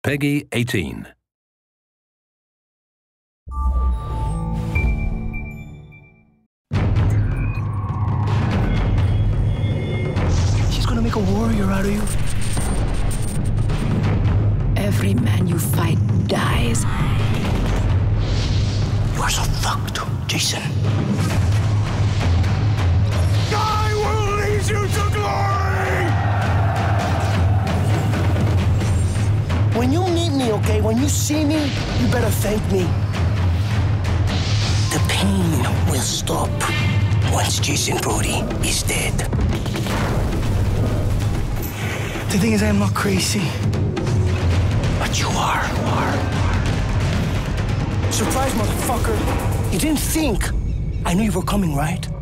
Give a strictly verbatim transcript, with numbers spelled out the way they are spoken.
Peggy eighteen. She's gonna make a warrior out of you. Every man you fight dies. You are so fucked, Jason. I will lead you to glory! When you meet me, okay, when you see me, you better thank me. The pain will stop once Jason Brody is dead. The thing is, I am not crazy. But you are. You are. Surprise, motherfucker. You didn't think I knew you were coming, right?